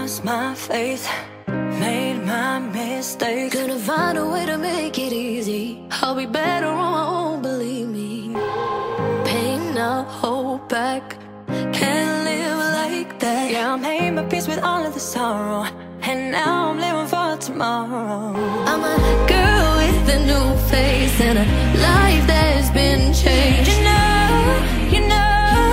lost my faith, made my mistakes. Gonna find a way to make it easy. I'll be better on my own, believe me. Pain, I'll hold back. Can't live like that. Yeah, I made my peace with all of the sorrow, and now I'm living for tomorrow. I'm a girl with a new face and a life that's been changed. You know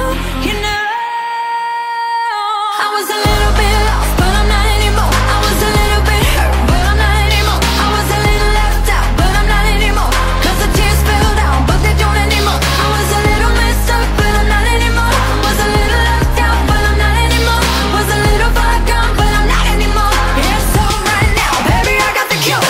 I was a little bit lost, but I'm not anymore. I was a little bit hurt, but I'm not anymore. I was a little left out, but I'm not anymore. Cause the tears fell down, but they don't anymore. I was a little messed up, but I'm not anymore. Was a little left out, but I'm not anymore. Was a little far gone, but I'm not anymore. Yeah, so right now, baby, I got the cure.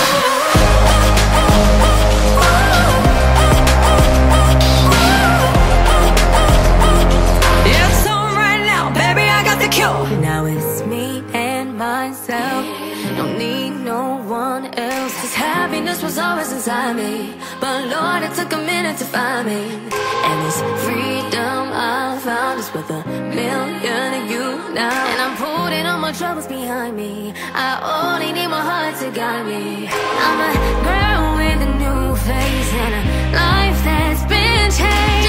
Yeah, so right now, baby, I got the cure. Now it's me and myself, don't need no one else. Cause happiness was always inside me, but Lord, it took a minute to find me. And this freedom I found is worth a million of you now. And I'm putting all my troubles behind me, I only need my heart to guide me. I'm a girl with a new face and a life that's been changed.